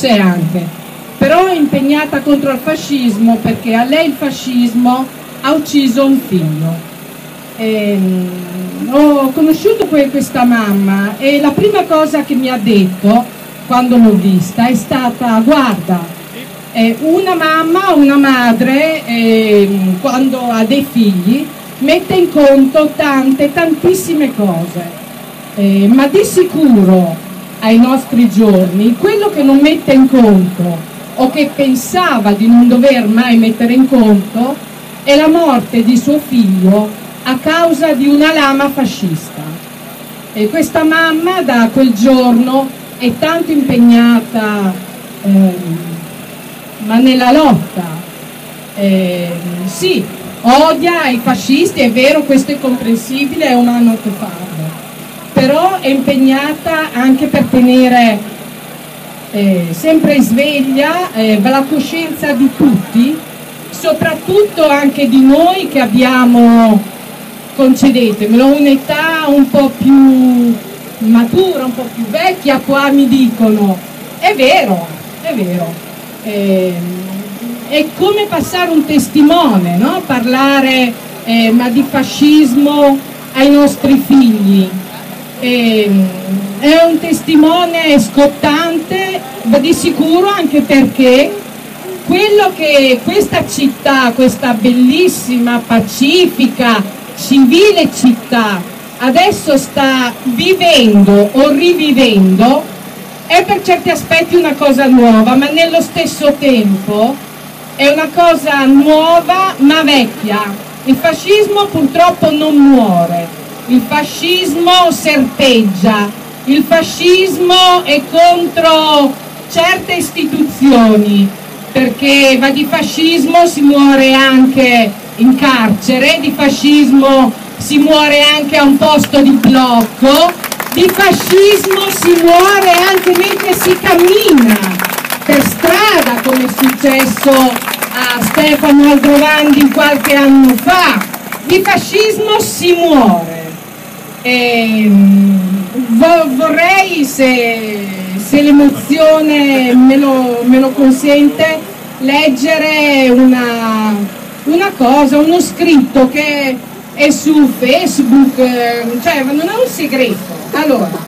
c'è anche, però è impegnata contro il fascismo perché a lei il fascismo ha ucciso un figlio. Ho conosciuto questa mamma e la prima cosa che mi ha detto quando l'ho vista è stata: guarda, una mamma, una madre, quando ha dei figli mette in conto tantissime cose, ma di sicuro ai nostri giorni quello che non mette in conto o che pensava di non dover mai mettere in conto è la morte di suo figlio a causa di una lama fascista. E questa mamma da quel giorno è tanto impegnata ma nella lotta, sì, odia i fascisti, è vero, questo è comprensibile, è umano che farlo, però è impegnata anche per tenere sempre sveglia la coscienza di tutti, soprattutto anche di noi che abbiamo, concedetemelo, un'età un po' più matura, un po' più vecchia. Qua mi dicono, è vero, è come passare un testimone, no? Parlare ma di fascismo ai nostri figli, è un testimone scottante, ma di sicuro anche perché quello che questa città, questa bellissima, pacifica, civile città adesso sta vivendo o rivivendo è per certi aspetti una cosa nuova, ma nello stesso tempo è una cosa nuova ma vecchia. Il fascismo purtroppo non muore, il fascismo serpeggia, il fascismo è contro certe istituzioni, perché va di fascismo si muore anche in carcere, di fascismo si muore anche a un posto di blocco, di fascismo si muore anche mentre si cammina per strada, come è successo a Stefano Aldrovandi qualche anno fa. Di fascismo si muore. Vorrei, se l'emozione me lo consente, leggere una cosa, uno scritto che è su Facebook, cioè non è un segreto. Allora,